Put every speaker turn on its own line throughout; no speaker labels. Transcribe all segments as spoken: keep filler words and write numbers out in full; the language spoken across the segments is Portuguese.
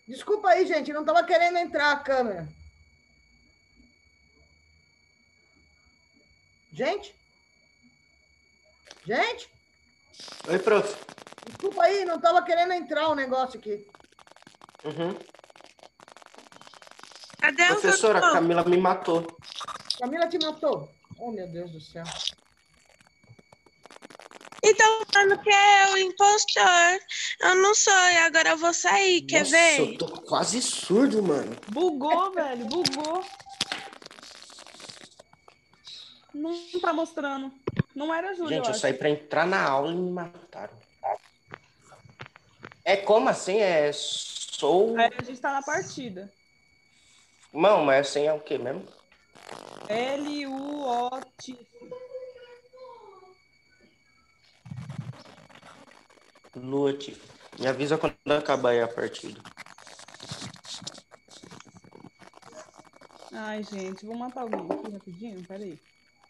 Desculpa aí, gente, não tava querendo entrar a câmera. Gente? Gente?
Oi, prof.
Desculpa aí, não tava querendo entrar o negócio aqui.
Uhum.
Cadê o
Professora, a Camila me matou.
Camila te matou? Oh, meu Deus do céu.
Então, falando que é o impostor. Eu não sou, e agora eu vou sair, quer
Nossa,
ver?
eu tô quase surdo, mano.
Bugou, velho, bugou. Não tá mostrando. Não era a Júlia,
Gente,
eu
eu
acho.
saí pra entrar na aula e me mataram. É como assim? É sou...
Aí a gente tá na partida.
Não, mas assim é o quê mesmo?
L U O T.
Lute. Me avisa quando acabar aí a partida.
Ai, gente, vou matar alguém aqui rapidinho, peraí.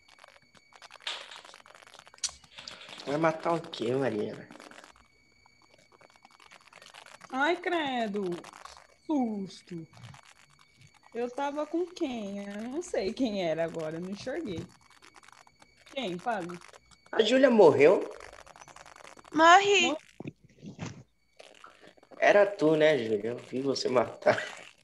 Vai matar o quê, Mariana?
Ai, credo. Susto. Eu tava com quem? Eu não sei quem era agora, não enxerguei. Quem? Fale.
A Júlia morreu?
Morri.
Era tu, né, Júlia? Eu vi você matar.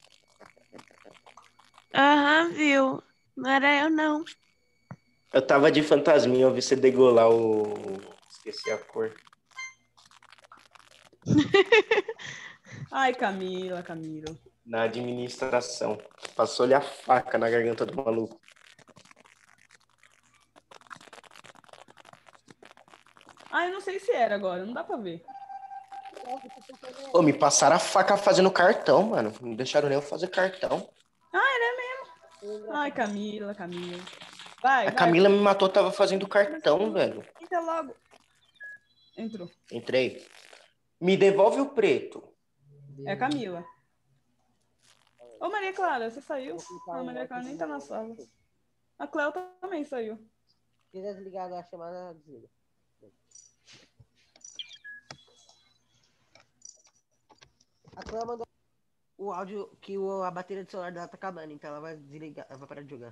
Aham, viu? Não era eu, não.
Eu tava de fantasminha, eu vi você degolar o... Esqueci a cor.
Ai, Camila, Camila.
Na administração. Passou-lhe a faca na garganta do maluco.
Ai, eu não sei se era agora, não dá pra ver.
Pô, me passaram a faca fazendo cartão, mano. Não deixaram nem eu fazer cartão.
Ah, era mesmo? Ai, Camila, Camila. Vai,
A
vai.
Camila me matou, tava fazendo cartão, velho.
Entra logo. Entrou.
Entrei. Me devolve o preto.
É a Camila. Ô, Maria Clara, você saiu? Ah, a Maria Clara nem tá na sala. A Cleo também saiu.
Se quiser desligar a chamada, desliga. A Cleo mandou o áudio que o, a bateria do celular dela tá acabando, então ela vai desligar, ela vai parar de jogar.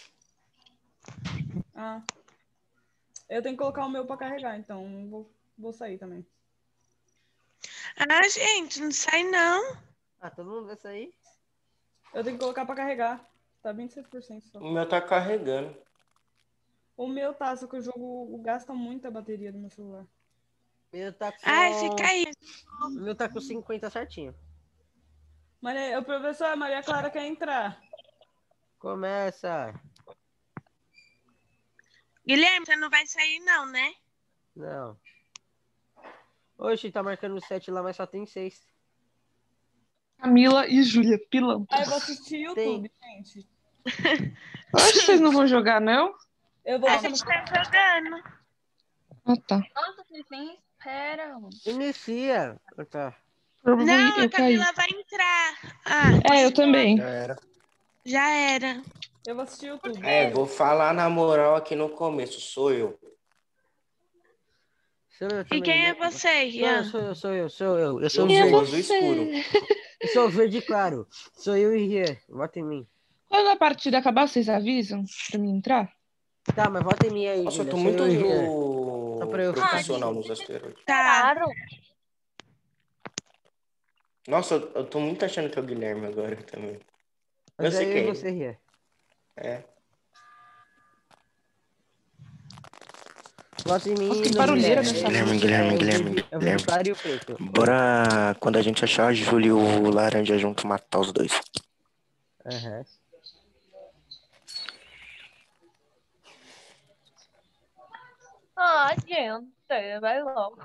Ah. Eu tenho que colocar o meu pra carregar, então vou, vou sair também.
Ah, gente, não sai não.
Ah, todo mundo vai sair?
Eu tenho que colocar pra carregar. Tá vinte e seis por cento só.
O meu tá carregando.
O meu tá, só que o jogo gasta muita bateria do meu celular.
O meu tá com...
Ai, fica aí.
O meu tá com cinquenta certinho.
Maria, o professor, a Maria Clara quer entrar.
Começa!
Guilherme, você não vai sair não, né?
Não. Oxe, tá marcando sete lá, mas só tem seis.
Camila e Júlia, pilão.
Ah, eu vou assistir YouTube,
Tem.
gente.
Acho que vocês não vão jogar, não?
Eu vou
A
deixar no...
gente tá jogando.
Ah, tá.
Nossa, vocês nem esperam.
Inicia! Ah, tá.
Eu, vou-
Não, a
eu caí.
Camila vai entrar. Ah,
É, eu também.
Já era.
já era.
Eu vou assistir YouTube.
É, vou falar na moral aqui no começo. Sou eu.
Sou eu
E
também,
quem
né?
é você,
Sou eu,
Ian?
sou eu, sou eu, sou eu. Eu sou
Eu
o
Quem é
sou
verde.
do escuro.
Eu sou o verde claro. Sou eu e Rian. Vota em mim.
Quando a partida acabar, vocês avisam pra mim entrar?
Tá, mas vota em mim aí,
Nossa, eu
Julia.
tô
Sou
muito
eu e Rian. Só pra eu ficar
profissional
aqui.
nos asteroides.
Tá.
Claro.
Nossa, eu, eu tô muito achando que é o Guilherme agora também. Eu
Mas
sei
aí
que
eu
é
e
ele.
você, Rian.
É.
Vota em mim.
Nossa, que
no
barulheira
Guilherme.
nessa
Guilherme,
É o-
Guilherme,
é o
Guilherme,
verde- É o verde
Guilherme.
claro e o preto.
Bora, quando a gente achar a Júlia e o laranja junto, matar os dois.
Aham.
Ah, gente, vai logo.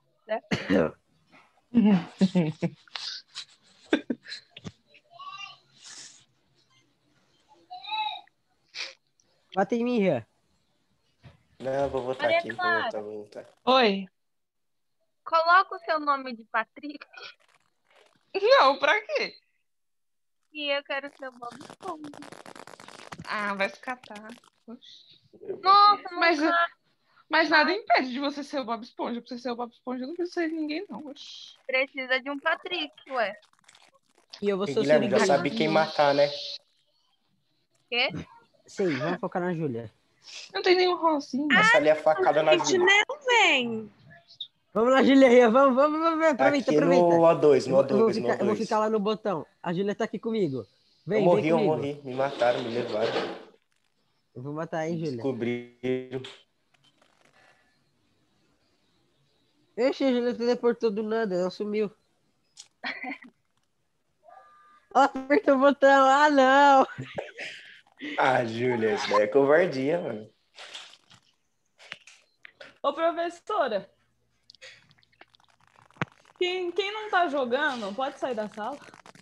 Vota em mim, Rian.
Não, eu vou votar
Maria
aqui, vou
Clara.
votar, vou votar.
Oi.
Coloca o seu nome de Patrick
Não, pra quê?
e eu quero ser o Bob Esponja.
Ah, vai se catar.
Nossa, não
Mas,
cabe.
mas nada impede de você ser o Bob Esponja. Pra você ser o Bob Esponja, eu não preciso ser ninguém, não. Oxi.
Precisa de um Patrick, ué.
E eu vou
E,
ser o
Guilherme, já
seringueiro.
sabe quem matar, né?
Quê?
Sim, vamos focar na Júlia.
Não tem nenhum rosinho.
Passa ali a facada na
Gente,
Júlia.
não vem.
Vamos lá, Júlia, vamos, vamos, vamos, aproveita,
Aqui
aproveita.
no O dois,
Eu
no
vou, eu, vou
O dois, no
ficar, eu vou
O dois.
ficar lá no botão. A Júlia tá aqui comigo.
Eu
Vem, vem
morri, eu
comigo.
morri. Me mataram, me levaram.
Eu vou matar, hein, Júlia.
Descobriram.
Ixi, a Júlia teleportou do nada, ela sumiu. Ó, apertou o botão. Ah, não.
Ah, Júlia, isso daí é covardia, mano.
Ô, professora. Quem, quem não tá jogando, pode sair da sala.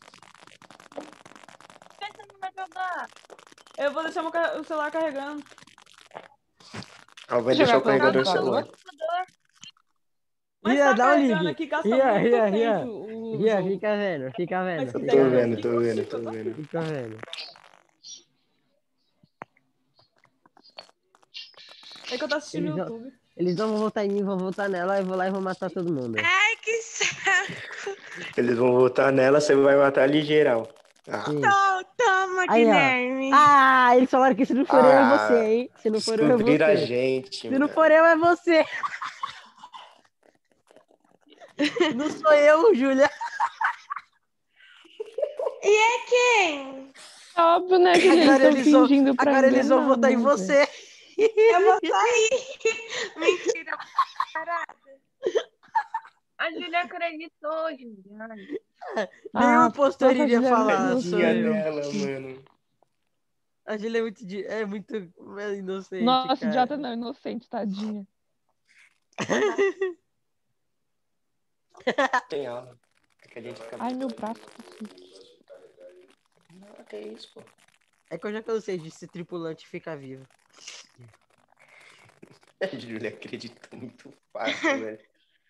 Por que você não vai jogar?
Eu vou deixar meu ca- o celular carregando.
Ah, vai
Jogar
deixar o
pelo
carregador
computador?
celular.
Mas
Rian,
tá
dá um
carregando
ligue.
aqui, gastando
Rian,
muito
Rian,
tempo
Rian.
o
Rian,
jogo.
fica vendo, fica vendo,
Mas
Eu
se
fica
tô
quiser,
vendo.
vendo, tô vendo, tô
consigo,
vendo.
Fica vendo.
É que eu tô assistindo
Eles
no
não,
YouTube.
eles não vão votar em mim, vão votar nela, eu vou lá e vou matar todo mundo.
Ai, que saco.
Eles vão votar nela, você vai matar ali geral. Ah,
Sim.
Toma, toma,
Aí, ó.
Guilherme.
Ah, eles falaram que se não for eu, é você,
Ah,
hein? Se não for eu, é
descobriram a
você.
gente,
Se não
mano.
for eu, é você. Não sou eu, Júlia.
E é quem?
É óbvio, né, Julia? Eles
Agora
estão
eles vão,
fingindo pra
agora eles vão
enganar,
votar em
né,
você.
Eu vou sair. Mentira, parada.
A Julia acreditou, Juliana.
Nenhum
Ah,
impostor
nossa,
iria
Julia,
falar,
não
sou
Tadinha
sei.
eu.
dela, mano.
A Júlia é muito, de- é muito é inocente,
Nossa,
cara.
idiota não, inocente, tadinha.
Tem aula. É que a gente fica...
Ai, meu braço.
Não, que isso, pô.
É que eu já cansei de ser tripulante e ficar vivo.
A Júlia acreditou muito fácil, velho.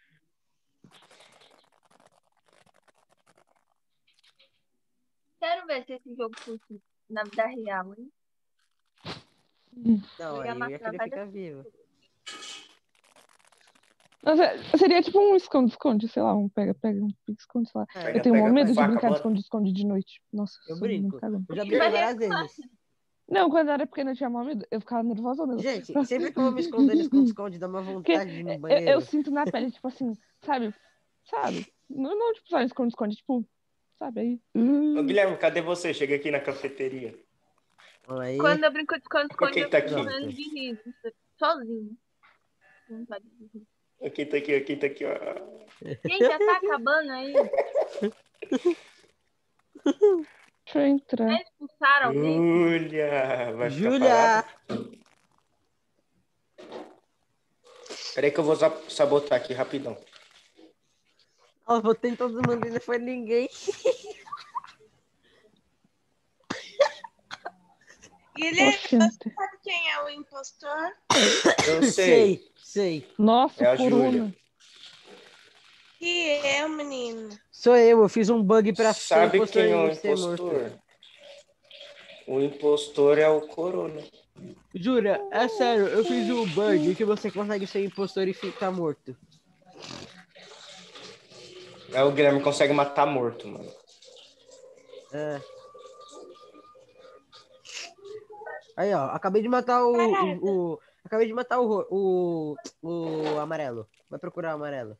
Quero ver se esse jogo fosse na vida real, hein?
Não,
Eu
aí
ia
eu ia
matar
querer
várias
ficar vivo.
Nossa, seria tipo um esconde-esconde, sei lá, um pega-pega, um esconde, sei lá.
É,
Eu
Pega,
tenho
pega,
um medo de
faca,
brincar de
bora.
esconde-esconde de noite. Nossa,
eu
sou muito
brinco.
cagão.
Eu já
Vai
brinquei várias
reclamar.
vezes.
Não, quando eu era pequena eu tinha maior medo. Eu ficava nervosa. Né?
Gente, sempre que eu vou me esconder no esconde-esconde, dá uma
Porque
vontade de ir no
eu, eu
banheiro.
sinto na pele, tipo assim, sabe? Sabe? Não, não tipo, só esconde-esconde, tipo, sabe? Aí.
Ô, Guilherme, cadê você? Chega aqui na cafeteria.
Aí,
Quando eu brinco de esconde-esconde,
Quem
eu
tá
fico
aqui?
morrendo de rir. Sozinho. Não pode rir.
Aqui tá aqui, aqui tá aqui, ó.
Gente, já tá acabando aí.
Deixa eu entrar.
Já expulsaram alguém?
Júlia! Vai ficar
Júlia!
parada? Peraí que eu vou sa- sabotar aqui rapidão.
Ó, votei em todo mundo e não foi ninguém.
Guilherme,
Oxente.
você sabe quem é o impostor?
Eu sei.
Sei, sei.
Nossa,
É a
corona.
Júlia.
Que é, menino?
Sou eu, eu fiz um bug pra ser
Sabe
impostor
quem é o
e ser morto.
impostor? O impostor é o Corona.
Jura, é sério, eu fiz um bug que você consegue ser impostor e ficar morto.
É o Guilherme consegue matar morto, mano.
É. Aí, ó, acabei de matar o. o, o- acabei de matar o, ro- o. O amarelo. Vai procurar o amarelo.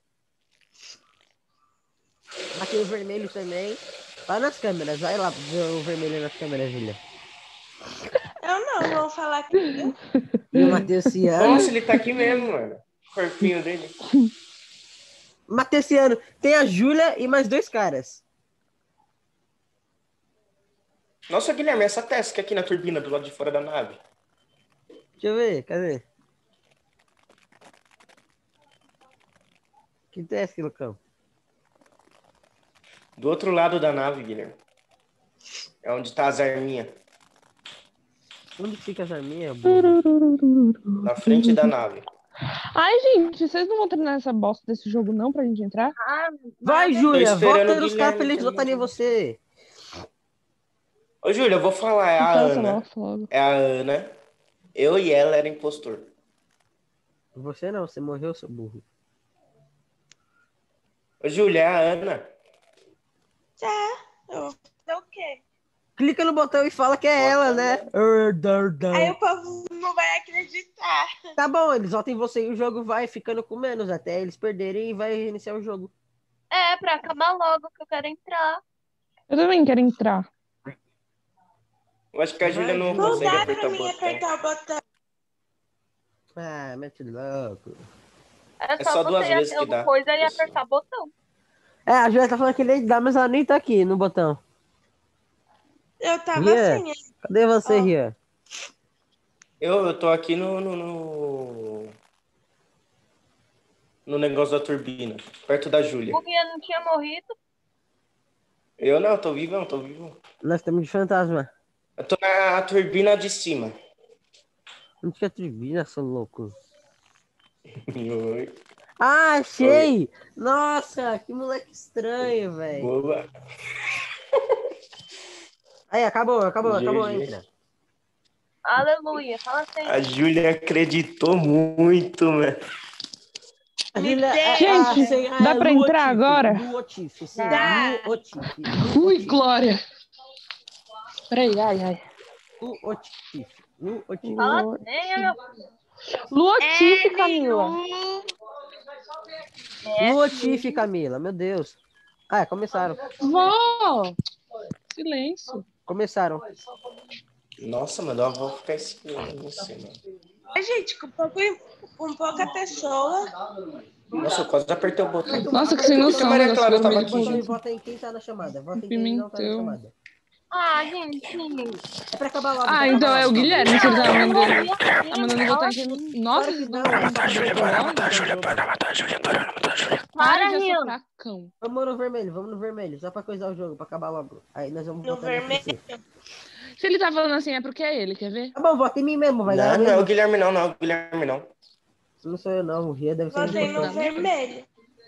Matei o vermelho também. Vai nas câmeras, vai lá ver o vermelho nas câmeras, Julia.
Eu não, vou falar que eu.
E o Matheus Ciano.
Nossa, ele tá aqui mesmo, mano. O corpinho dele.
Matheus Ciano, tem a Júlia e mais dois caras.
Nossa, Guilherme, essa Tesca aqui na turbina do lado de fora da nave.
Deixa eu ver, cadê? Que teste, Lucão?
Do outro lado da nave, Guilherme. É onde tá as arminhas.
Onde fica as arminhas, burro?
Na frente da nave.
Ai, gente, vocês não vão terminar essa bosta desse jogo, não, pra gente entrar?
Ah,
Vai,
mas-
Júlia,
esperando
vota
o
nos caras pra
Guilherme
eles votarem em
também.
você.
Ô, Júlia, eu vou falar, é a
Então, essa
Ana.
bosta logo.
É a Ana. Eu e ela era impostor.
Você não, você morreu, seu burro.
Ô, Júlia, é a Ana.
Tá, Eu vou fazer o quê?
Clica no botão e fala que é ela, né?
Aí o povo não vai acreditar.
Tá bom, eles votam em você e o jogo vai ficando com menos até eles perderem e vai reiniciar o jogo.
É, pra acabar logo, que eu quero entrar.
Eu também quero entrar.
Eu acho que a Júlia não
Não
Não
consegue
dá
apertar
pra
o
mim
botão.
apertar o botão.
Ah, mete louco.
É
É
só,
só duas
você
vezes
ir
que
até
dá.
uma coisa e
Isso.
apertar botão.
É, a Júlia tá falando que ele dá, mas ela nem tá aqui no botão.
Eu tava
Rian,
assim.
cadê você,
Ó.
Rian?
Eu, eu tô aqui no, no, no... no negócio da turbina, perto da Júlia.
O Guia não tinha morrido.
Eu não, tô vivão, tô vivão.
Nós estamos de fantasma.
Eu tô na turbina de cima.
Não tinha tribina, seu louco.
Oi.
Ah, achei! Nossa, que moleque estranho, velho.
Boa.
Aí, acabou, acabou, acabou,
G G.
entra.
Aleluia. Fala assim.
A Júlia acreditou muito, mano.
A
Me
Júlia,
deixa.
é, a
Gente,
senha
dá
é
pra entrar
Luotif,
agora?
Luotif, sim,
Dá.
Luotif.
Ui,
Luotif,
glória. Peraí, ai, ai.
Luotif, Luotif.
Fala
Lu-
assim, meu.
Luotif, Camila.
L-U.
É,
Luotif, Camila, meu Deus. Ah, é, começaram.
Vó! Silêncio.
Começaram.
Nossa, mano, eu vou ficar esperando você, mano.
Ai, gente, com, pouco, com pouca pessoa.
Nossa, eu quase apertei o botão.
Nossa, que sem
Por que
noção.
Maria
né,
Clara
desse
tava
bagulho
aqui,
de
Botão e
gente?
vota em quem tá na chamada. Vota em quem não tá na
Pimentão.
chamada.
Ah, gente.
É pra acabar logo.
Ah,
pra
então
acabar
é o
logo.
Guilherme, se ele tá
Eu
mandando.
morri
Tá
aqui,
mandando
fala
votar em
assim.
quem. Nossa,
Claro que
vocês
não,
não
é
vão
só pra
fazer
botar
logo?
logo.
Para
Para,
de
Rian.
assoprar, cão.
Vamos no vermelho, vamos no vermelho. Só pra coisar o jogo, pra acabar logo. Aí nós vamos
No
votar no
vermelho.
P C.
Se ele tá falando assim, é porque é ele, quer ver?
Tá bom, vota em mim mesmo, vai ganhar
Não, não é o
mesmo.
Guilherme não, não é o Guilherme não.
Não sou eu não, o Ria deve ser
Botei
impostor.
no vermelho.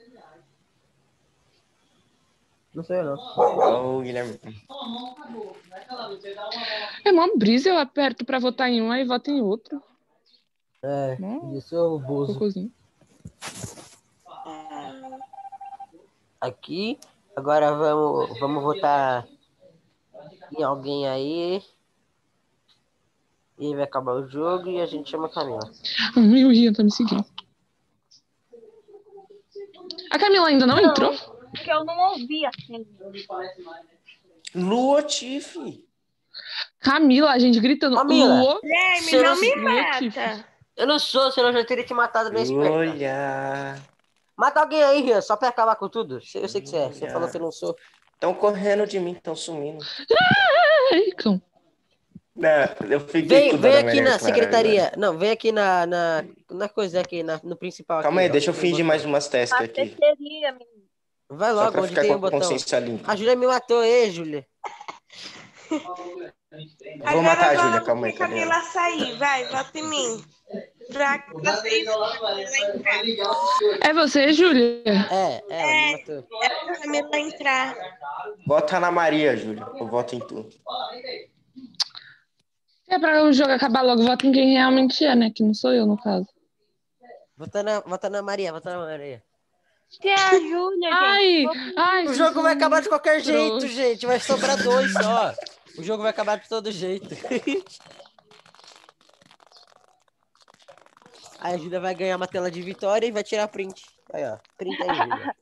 Não sou eu não.
É o Guilherme.
É mó brisa, eu aperto pra votar em um, aí voto em outro.
É,
Hum.
isso é o Bozo.
Cocôzinho.
Aqui, agora vamos, vamos votar em alguém aí. E vai acabar o jogo e a gente chama a Camila.
Ai, o Rian tá me seguindo. A Camila ainda não, entrou?
Porque eu não ouvi assim.
Luotif.
Camila, a gente gritando.
Camila,
Luo.
Guilherme,
Você
não
não-
me
Luotif.
mata.
eu não sou, senão eu já teria te matado na esperta.
Olha.
Mata alguém aí, Rian, só pra acabar com tudo. Eu sei que você é, você falou que eu não sou.
Estão correndo de mim, estão sumindo.
Ai, cão.
Não, eu fiquei
Vem,
com dó
vem
da
aqui
Maria
na
Clara
secretaria.
agora.
Não, vem aqui na, na, na coisa aqui, na, no principal.
Calma
aqui,
aí,
ó.
deixa eu
Tem
fingir
botão.
mais umas testes aqui.
Cafeteria, menino.
Vai
Só
logo,
pra
onde
ficar
tem
com
o
a
botão.
consciência limpa.
A Júlia me matou, ei, Júlia.
Vou matar a Júlia,
Agora
calma aí,
vamos
cadê
Camila
ela?
sair. Vai, vota em mim. Pra vocês.
É você, Júlia?
É, ela me matou.
É pra Camila entrar.
Vota na Maria, Júlia. Eu voto em tu.
É pra o jogo acabar logo, voto em quem realmente é, né? Que não sou eu, no caso.
Vota na, vota na Maria, vota na Maria.
Que é a Júlia,
Ai,
gente.
ai.
O jogo vai acabar de qualquer
Trouxa.
jeito, gente. Vai sobrar dois só. O jogo vai acabar de todo jeito. Aí a Júlia vai ganhar uma tela de vitória e vai tirar print. Aí, ó. Print aí, Júlia.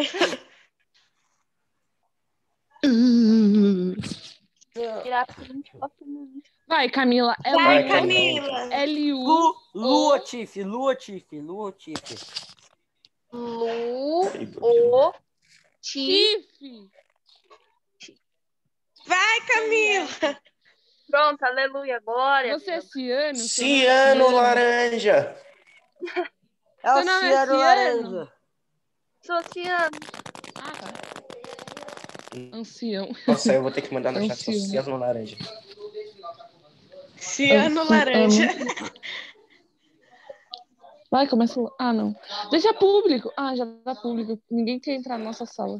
Tirar print, bota no lixo.
Vai, Camila. É
Vai,
Vai,
Camila.
L U.
Lu, Luotif, Luotif, Luotif.
Lu,
Peraí, Bruno.
O, Ti.
Tiff.
Vai, Camila.
Pronto, aleluia, glória.
Você é Ciano? Seu nome é
Ciano Laranja.
É o
Seu nome é
Ciano
Ciano?
Laranja.
Sociano.
Ah, tá. Ancião.
Nossa, eu vou ter que mandar no
É um
chat só
Ciano.
Ciano Laranja.
Ciano
Amo.
laranja.
Vai, começa. Ah, não. Deixa público. Ah, já dá público. Ninguém quer entrar na nossa sala.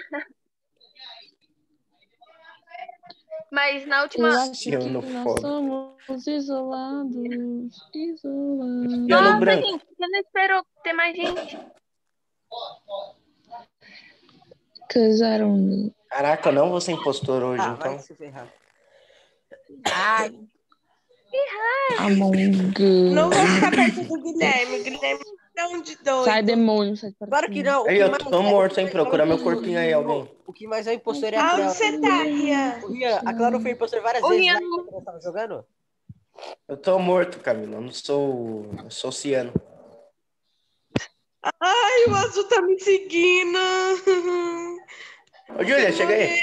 Mas na
Eu
última.
acho que
Ciano
nós
foda.
somos isolados. Isolados.
Ciano
Nossa,
branco.
gente, você não esperou ter mais gente.
Cause I don't know.
Caraca, eu não vou ser impostor hoje,
Ah, vai
então.
se ferrar.
Ai,
Não
Among
vou ficar perto do Guilherme. O Guilherme é um de doido.
Sai, demônio, sai para
Claro que não. O
Aí,
que
eu
mais
tô
é-
morto,
o que
hein?
mais
Procura
é o
meu
impostor-
corpinho aí, alguém.
O que mais é o impostor é a
Aonde
Cleo.
você tá, Rian?
O Rian, a Cleo foi impostor várias
O
vezes
Rian
lá
não-
enquanto nós tava jogando.
Eu tô morto, Camila. Eu não sou. Eu sou ciano.
Ai, o azul tá me seguindo.
Ô, Júlia, chega aí.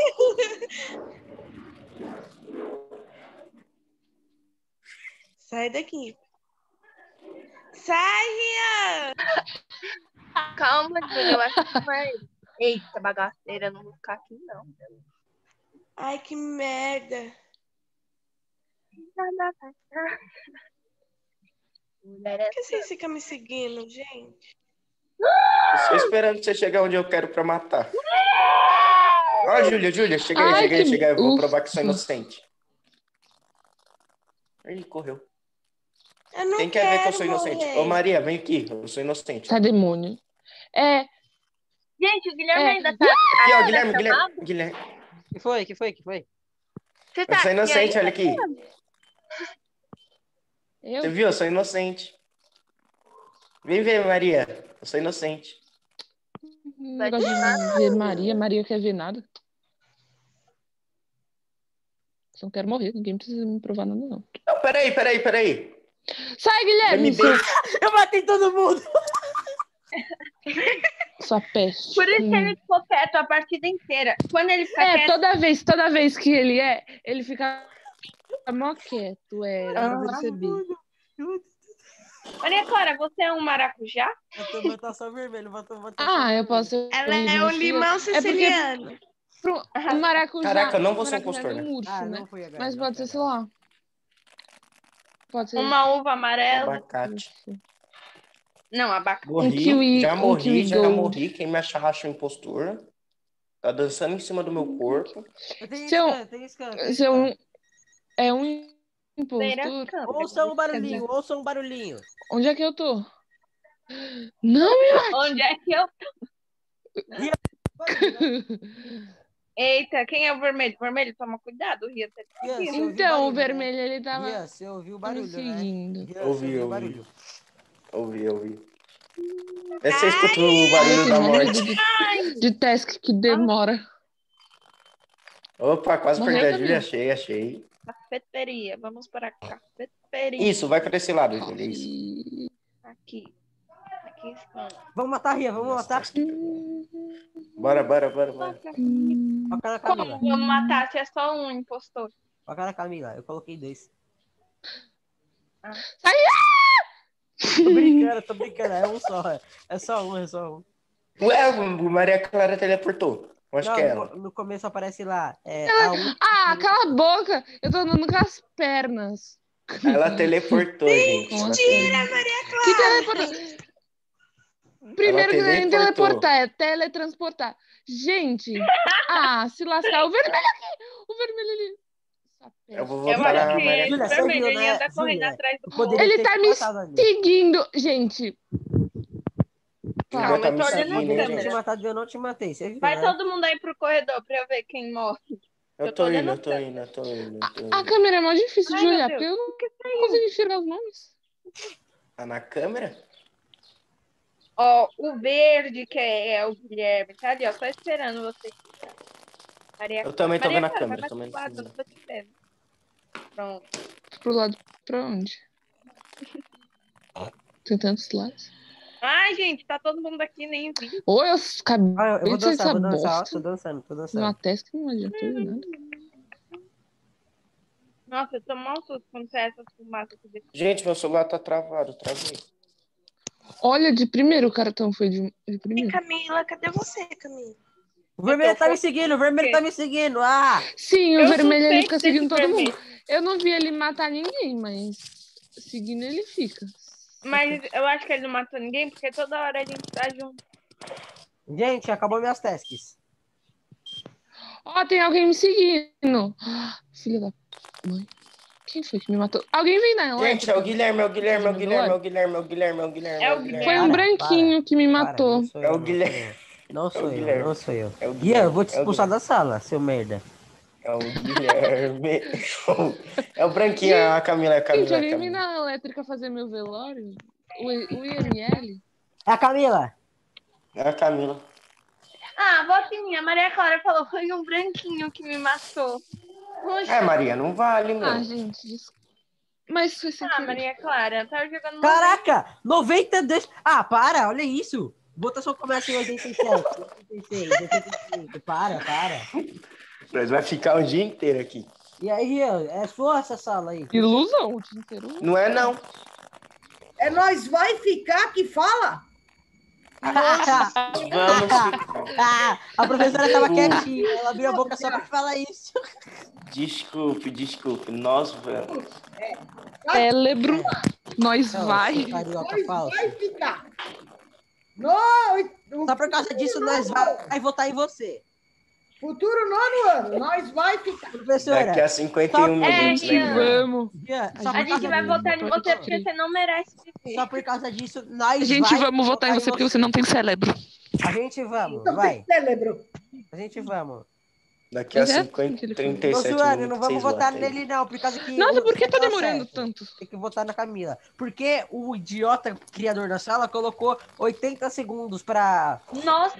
Sai daqui. Sai, Rian!
Calma, Júlia, eu acho que foi. Eita, bagaceira, não vou ficar aqui, não.
Ai, que merda.
Mulher é
Por que vocês ficam me seguindo, gente?
Eu tô esperando você chegar onde eu quero pra matar. Ó, Júlia, Júlia, chega aí,
Ai,
chega aí,
que-
chega aí. Eu vou
Ufa.
provar que sou inocente. Ele correu.
Eu não
Quem quer
quero
ver que eu sou inocente?
morrer.
Ô, Maria, vem aqui. Eu sou inocente.
Sai, demônio. É,
Gente, o Guilherme
É.
ainda tá.
Aqui, ó,
ainda
Guilherme,
tá
Guilherme.
chamado?
Guilherme.
Que foi? Que foi? Que foi?
Você
Eu
tá
sou
aqui
inocente,
ainda?
olha aqui.
eu.
Você viu? Eu sou inocente. Vem ver, Maria. Eu sou inocente.
Não gosto de ver Maria. Maria quer ver nada. Só não quero morrer. Ninguém precisa me provar nada, não.
Não, peraí, peraí, peraí.
Sai, Guilherme,
M B.
seu,
Eu matei todo mundo!
sua peste.
Por isso que
Hum.
ele ficou quieto a partida inteira. Quando ele fica
É,
quieto.
toda vez, toda vez que ele é, ele fica mó quieto, é, dá pra
Ah.
perceber.
Olha, Clara, você é um maracujá?
Vou botar só vermelho. Vou botar
Ah,
só
eu
vermelho.
posso ser
Ela é um limão siciliano.
pro, o maracujá.
Caraca, eu não vou ser
maracujá
impostor,
é
né?
um urso,
Ah,
né?
não foi agora.
Mas
não
pode
foi
ser, sei
agora.
lá. Pode ser.
Uma uva amarela?
Abacate.
urso.
Não, abacate.
Morri,
kiwi-
já
um
morri,
kiwi
já
gold.
morri. Quem me achar acha um impostor. Tá dançando em cima do meu corpo.
Eu tenho
Seu-
scan, tenho scan. tenho
Se é um,
scan.
é um
Feira
impostor.
câmera.
Ouça um barulhinho, ouça um barulhinho.
Onde é que eu tô? Não me mate!
Onde é que eu. Eita, quem é o vermelho? Vermelho, toma cuidado, o Ria tá te
Rian,
seguindo.
você ouviu
Então, o
barulho, né?
vermelho, ele tava
Rian, você ouviu o
me
barulho, né?
seguindo.
Rian, você
Ouvi,
ouviu o
ouvi.
barulho.
Ouvi, ouvi. Vê se você escuta o barulho
Eu
da
tenho
morte.
medo de, de task que demora.
Opa, quase
Morreu,
perdi a
Camila?
Júlia. Achei, achei.
Cafeteria. Vamos para a cafeteria.
Isso, vai pra esse lado, Júlia. Isso.
E-
Aqui. Aqui estão.
Vamos matar a Rian, vamos matar.
Bora, bora, bora, bora.
Foca na Camila.
Como vamos matar se é só um impostor?
Foca na Camila, eu coloquei dois.
Sai!
Tô brincando, tô brincando. É um só. é- É só um, é só um.
Ué, o Maria Clara teleportou. Eu acho
Não,
que é
no,
ela.
no começo aparece lá. É, a um...
Ah, cala a boca! Eu tô andando com as pernas.
Ela teleportou, gente. Ela
Mentira,
tele-
Maria
Que teleportar? Primeiro que não é nem
teleportou.
teleportar, é teletransportar. Gente, ah, se lascar. O vermelho aqui! O vermelho ali. Essa
Eu vou
peste.
Eu
voltar
acho
na
que
Maria
esse
Júlia,
Clara.
você
vermelho
viu,
ele
né?
anda correndo
Júlia,
atrás do
poderia
Ele
ter
tá
te
me
matado ali.
seguindo. Gente,
Júlia
Calma,
tá
eu
me
tô olhando
seguindo,
na
hein,
Poderia ter te
gente?
matado e eu não te matei, você viu,
Vai
né?
todo mundo aí pro corredor pra eu ver quem morre.
Eu
Eu
tô
tô
indo,
olhando
eu tô
pra-
indo, eu tô indo. Eu tô
a
indo.
câmera é mais difícil
Ai,
de
meu
olhar,
Deus.
porque eu não
O que foi
consigo enxergar os nomes.
Tá na câmera?
Ó, o verde que é, é o Guilherme, tá ali, ó, só esperando você. Maria
Eu também tô
Maria
vendo a
Clara,
câmera,
vai
tô
mais
vendo
pro lado,
sim.
eu tô te vendo. Pronto.
Pro lado pra onde? Tem tantos lados.
Ai, gente, tá todo mundo aqui, nem vi.
Ou eu acabei
Ah, eu vou
de sair
dançar,
dessa
vou dançar, ó,
bosta.
tô dançando, tô
Numa
dançando.
testa que não adiantou nada.
Nossa, eu tô mal susto quando sai essas fumaças aqui dentro.
Gente, meu celular tá travado, travei.
Olha, de primeiro o cartão foi de, de
Ei,
primeiro.
Camila, cadê você, Camila?
O vermelho
Eu tô
tá me
fo-
seguindo, o vermelho tá me seguindo, ah!
Sim, o
Eu
vermelho ele
suspeito
fica seguindo
desse
todo
vermelho.
mundo. Eu não vi ele matar ninguém, mas seguindo ele fica.
Mas eu acho que ele não matou ninguém, porque toda hora a gente tá junto.
Gente, acabou minhas tasks.
Ó, tem alguém me seguindo. Ah, filha da mãe. Quem foi que me matou? Alguém vem na
Gente, é o Guilherme, é o Guilherme, é o Guilherme, é o Guilherme, é o Guilherme, é o Guilherme,
É
é
o
o Guilherme.
Foi um
Para,
branquinho que me
Para,
matou.
não sou
É
eu,
o
não,
Guilherme.
sou eu. Não sou eu,
Guilherme.
não sou eu.
É o
Ian,
Guilherme.
eu vou te
É o
expulsar
Guilherme.
da sala, seu merda.
É o Guilherme. É o branquinho, a Camila, é a
Gente,
Camila. é a
alguém vem
Camila.
na elétrica fazer meu velório? O, I- o I M L?
É a Camila.
É a Camila.
Ah, voto em mim. A Maria Clara falou, foi um branquinho que me matou. Oxe.
É, Maria, não vale, meu.
Ah, gente, desculpa. Mas foi sem
Ah,
querer.
Maria Clara, eu tava jogando uma
Caraca, noventa e dois. Ah, para, olha isso. Votação começa em oitenta e sete, oitenta e seis, oitenta e cinco. Para, para.
Nós vai ficar o dia inteiro aqui.
E aí, Ian, é sua essa sala aí.
Ilusão o dia inteiro.
Não é, não.
É nós vai ficar que fala?
Vamos ficar.
Ah, a professora tava
Desculpa.
quietinha, ela abriu a boca só pra falar isso.
Desculpe, desculpe. Nós vamos.
Cérebro, nós
Não,
vai.
seu carioca
Nós
falso.
vai ficar. No
Só por causa disso, nós vai, vai votar em você.
futuro nono ano, nós vai ficar.
Professora,
Daqui a cinquenta e um
É,
minutos, né?
Ian.
Vamos.
Ian, só
A
por
gente
causa
vai
disso,
votar em você porque você não merece viver.
só por causa disso, nós
A gente
vai
vamos votar em você porque você não tem cérebro.
A gente vamos,
Não
vai.
tem cérebro.
A gente vamos.
Daqui a
Mas é
cinquenta,
assim que ele
trinta e
Tô
sete
zoando,
minutos.
não vamos
vocês
votar
votam aí.
nele não, por causa que...
Nossa,
o-
por que tá
tá
demorando
certo.
tanto?
Tem que votar na Camila. Porque o idiota criador da sala colocou oitenta segundos pra...
Nossa,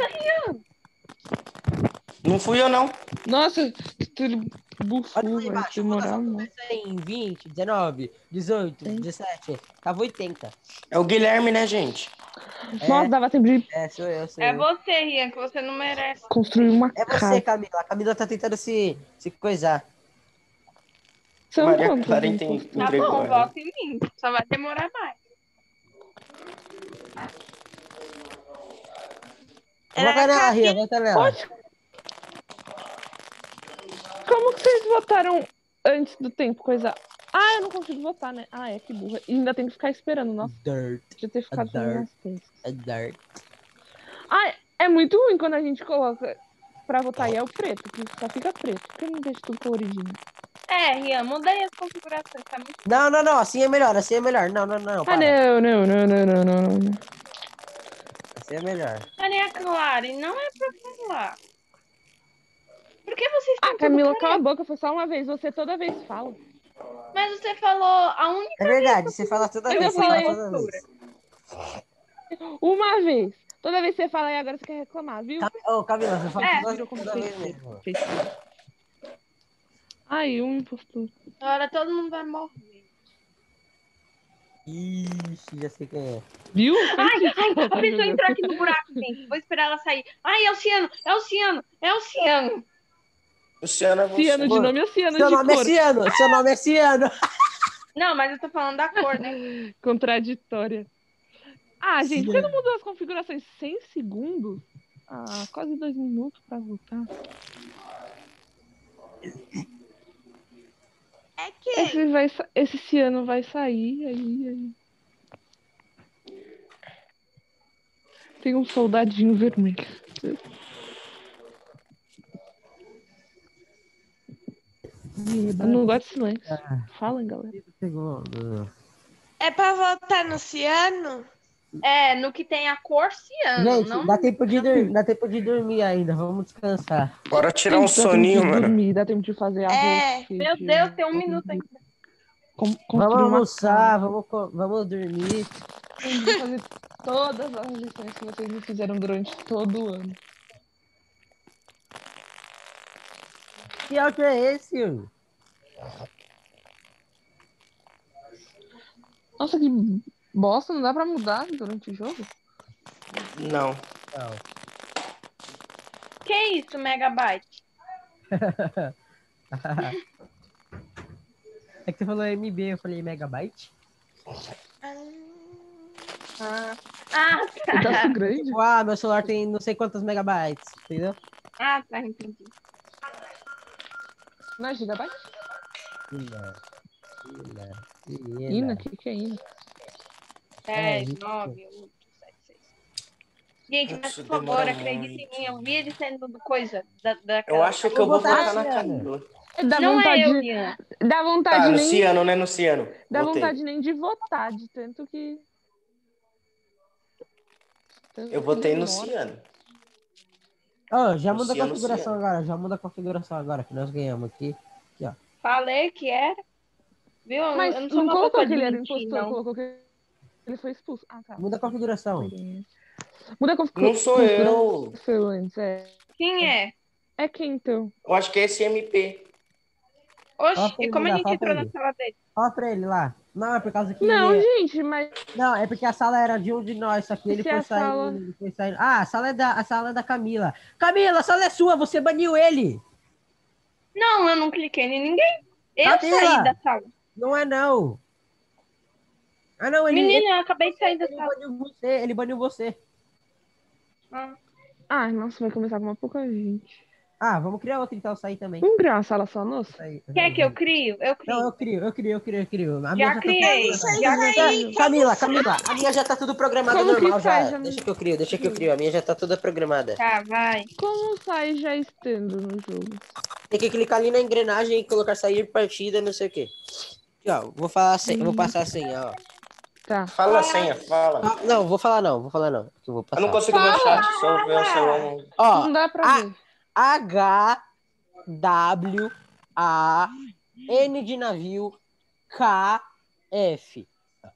Não fui eu, não.
Nossa, tudo bufu,
Olha lá
vai
embaixo, a
demorar
votação
muito.
começa em vinte, dezenove, dezoito, dezessete, tava oitenta.
É o Guilherme, né, gente?
Nossa, dava tempo de
É, sou eu, sou
é
eu.
você, Rian, que você não merece.
construir uma
É você,
casa.
Camila. A Camila tá tentando se, se coisar.
São
Maria
quantos
Clara tem
impostos?
Tá
entregou.
bom,
né?
voto em mim. Só vai demorar mais.
Era
Vota nela,
a
Ria, vota nela.
Como que vocês votaram antes do tempo? Coisa. Ah, eu não consigo votar, né? Ah, é que burra. E ainda tem que ficar esperando. Nossa,
Dirt,
podia ter ficado
Adoro.
fazendo as coisas.
é dirt.
Ah, é muito ruim quando a gente coloca pra votar e é o preto, que só fica preto. Por que não deixa tudo coloridinho?
É, Rian, muda aí as configurações. Tá muito...
Não, não, não, assim é melhor, assim é melhor. Não, não, não,
Ah,
para.
não, não, não, não, não, não, não.
Assim é melhor.
Maria Clara, e não é pra falar. Por que vocês estão
Ah, Camila,
tudo
cala a
querendo?
boca, foi só uma vez. Você toda vez fala.
Mas você falou a única
É verdade, você fala toda
Eu
vez, você
falei
fala toda
postura.
vez.
Uma vez. Toda vez que você fala e agora você quer reclamar, viu?
Cam- Ô, Camila, você fala
É,
toda, toda vez mesmo.
Ai, um impostor.
Agora todo mundo vai morrer.
Ixi, já sei quem é.
Viu?
Ai, ai, a pessoa entrou aqui no buraco, gente. Vou esperar ela sair. Ai, é o Ciano, é o Ciano, é o Ciano.
Luciana, é você.
Ciano de nome ou Ciano
Seu
de
nome é
cor?
Ciano, seu nome é Ciano.
Não, mas eu tô falando da cor, né?
Contraditória. Ah, gente, você
Ciano.
não mudou as configurações cem segundos? Ah, quase dois minutos pra votar.
É que
Esse, vai, sa- esse Ciano vai sair, aí, aí. Tem um soldadinho vermelho. Eu não gosto de silêncio. Fala, galera.
Segundo.
é pra votar no Ciano?
É, no que tem a cor Ciano.
Gente,
não...
dá tempo, de dur- dá tempo de dormir ainda, vamos descansar.
Bora tirar um
Dá tempo
soninho,
de
mano.
dormir, dá tempo de fazer arroz.
É.
feijão,
Meu Deus, tem um
dá
minuto
tempo de
ainda.
com-
Vamos
construir uma
almoçar, vamos, co- vamos dormir.
Tem que fazer todas as lições que vocês não fizeram durante todo o ano.
Que áudio é esse? Hugo?
Nossa, que bosta, não dá pra mudar durante o jogo?
Não.
Não.
Que isso, Megabyte?
É que você falou M B, eu falei megabyte.
Ah, ah
Pedaço
tá.
grande.
Tipo, ah, meu celular tem não sei quantos megabytes, entendeu?
Ah, tá, entendi.
Não é gigabyte?
Ina, Ina, Ina.
Ina, o que, que é Ina?
É,
dez,
isso.
nove, oito, sete, seis. Gente, mas
Isso
por favor,
demora
acredite em
muito.
mim. Eu vi ele saindo do coisa. Da,
Eu
daquela...
acho que eu vou
votar
votar na
na
Camila.
Dá
Não
vontade,
é eu, Ian.
dá vontade
Tá, no
nem,
Ciano, né? No Ciano.
dá
Votei.
vontade nem de votar, de tanto que... tanto
Eu
que
votei no
demora.
Ciano.
Ó, já muda a
Luciano,
configuração
Luciano.
agora, já muda a configuração agora, que nós ganhamos aqui. Aqui, ó.
Falei que era. Viu? Eu-
Mas
eu não sou
não
uma
colocou
pessoa
que
de
ele era
mentir,
impostor,
não.
colocou que ele foi expulso. Ah, tá.
Muda a configuração.
Muda a configuração.
Não sou eu.
Antes, é.
Quem é?
É quem, então?
Eu acho que é esse M P.
Fala
Oxe,
pra
e
ele
como a
lá,
gente
fala pra
entrou na
ele.
sala dele?
Fala pra ele lá. Não, é por causa que
Não,
ele...
gente, mas
Não, é porque a sala era de um de nós, só que ele
se
foi
a
saindo,
sala-
ele foi saindo. Ah, a sala é da, a sala é da Camila. Camila, a sala é sua, você baniu ele.
Não, eu não cliquei em ninguém. Eu
Camila!
saí da sala.
Não é não. Ah, não, ele,
Menina, eu acabei de sair da
ele
sala.
baniu você, ele baniu você.
Ah.
Ah, nossa, vai começar com uma pouca gente.
Ah, vamos criar outra então, sair também.
Vamos criar uma sala só nossa?
Sair.
Quer que eu crio? Eu crio.
Não, eu crio, eu crio, eu crio, eu crio. A minha
Já
já
criei.
tá tudo
Já
programada.
criei.
Camila, Camila, a minha já tá tudo programada
Como que
normal
sai,
já.
já-
Deixa que eu crio, deixa que eu crio. A minha já tá toda programada.
Tá, vai.
Como sai já estando no jogo?
Tem que clicar ali na engrenagem e colocar sair partida, não sei o quê. Aqui, ó, vou falar assim, vou passar assim, ó.
Tá.
Fala a senha, fala.
Ah, não, vou falar não, vou falar não. Que eu vou
Eu
passar.
não consigo ver o chat, só ver o celular.
Ó,
Não dá pra
a-
ver.
H W A N de navio K F.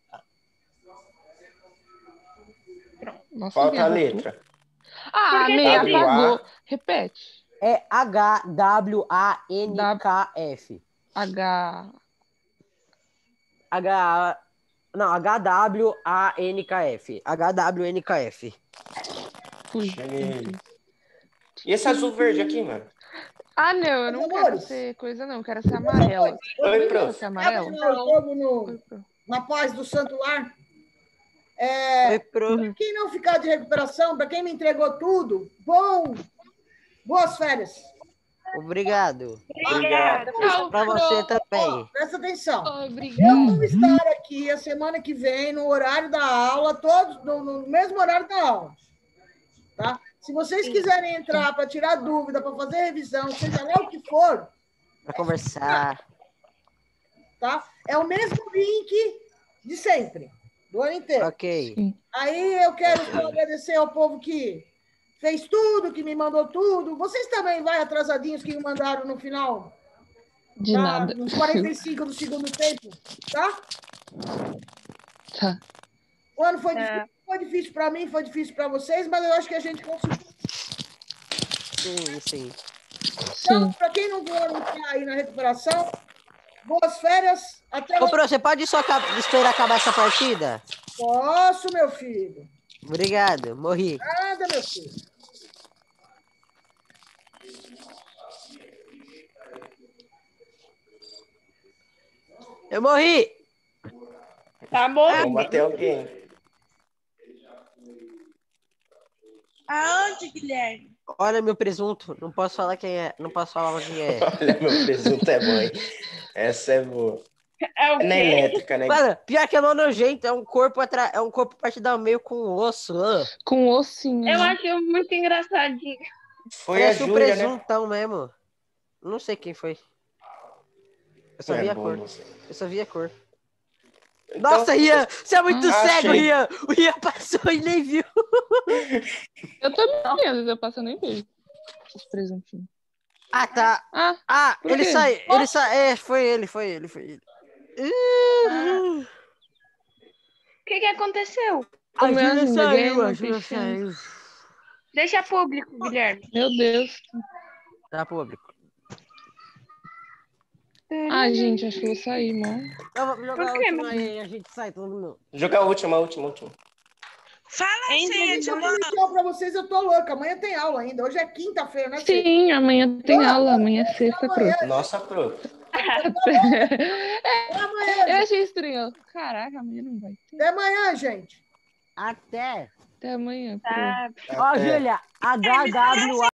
Nossa,
Falta a
Bia,
letra.
Ah,
Por que
meia
W A?
apagou. Repete.
É H W A N K F.
H.
H Não, H W A N K F. H W N K F.
Fui.
Cheguei. E esse azul verde aqui, mano?
Ah, não, eu não
Meus
quero
amores.
ser coisa, não. Eu quero ser amarela.
Oi,
Deixa eu
prof.
ser
É
amarela.
o jogo no,
Oi, pro.
na paz do Santo Lar. É,
Oi, pro.
pra quem não ficar de recuperação, para quem me entregou tudo, bom, boas férias.
Obrigado.
Obrigada.
Pra você
Ó,
também.
presta atenção. Eu
Obrigada.
vou estar aqui a semana que vem, no horário da aula, todos no, no mesmo horário da aula. Tá? Se vocês quiserem entrar para tirar dúvida, para fazer revisão, seja lá o que for,
Pra conversar.
tá? É o mesmo link de sempre, do ano inteiro.
Ok.
Aí eu quero só agradecer ao povo que fez tudo, que me mandou tudo. Vocês também vai atrasadinhos que me mandaram no final,
De
tá?
nada.
Nos quarenta e cinco do segundo tempo, tá?
Tá.
O ano foi
Tá.
difícil, foi difícil para mim, foi difícil para vocês, mas eu acho que a gente conseguiu.
Sim, sim.
Então,
Sim.
para quem não for entrar aí na recuperação, boas férias. Até
Ô,
o
Pro, você pode só acab- esperar acabar essa partida?
Posso, meu filho.
Obrigado, morri.
Nada, meu filho.
Eu morri!
Tá bom?
Vamos bater alguém.
Aonde, Guilherme?
Olha meu presunto. Não posso falar quem é. Não posso falar onde é.
Olha, meu presunto é bom, hein? Essa é boa.
É o
É na
quê?
elétrica, né?
Mano, pior que é mó nojento. É um corpo atra... É um corpo partido ao meio com osso. ah.
Com ossinho.
Eu achei muito engraçadinho.
Foi
Parece
a
um
Júlia, né?
presuntão mesmo. Não sei quem foi. Eu só
Não
vi
é
a
bom,
cor.
você.
Eu só vi a cor.
Então,
Nossa, Rian! Você é muito
Ah,
cego,
achei.
Rian! O Rian passou e nem viu.
Eu também, às vezes eu passo e nem vejo. Os presuntinhos.
Ah, tá.
Ah,
Ah,
Por
ele
quê?
saiu. Ele sa... É, foi ele, foi ele, foi ele. Uh,
O que que aconteceu?
a
Como é
Júlia
ainda? Ganhei
saiu,
uma
a Júlia
bichinha.
saiu.
Deixa público, Guilherme.
meu Deus.
Tá público.
Ah, gente, acho que eu vou sair, mano.
Então vamos jogar
Por
a
quê,
última
mano?
aí, a gente sai todo mundo.
Jogar a última, a última, a última.
Fala a
Entendi.
senha de
Eu
uma.
falei tchau para vocês, eu tô louca. Amanhã tem aula ainda. Hoje é quinta-feira, né? filho?
Sim, amanhã tem aula. Amanhã é sexta,
Amanhã,
pro.
Nossa, pro.
até amanhã,
Eu
gente.
achei estranho. Caraca, amanhã não vai ter.
Até amanhã, gente.
Até.
Até amanhã, pro.
Tá.
Ó,
Até.
Júlia, H W A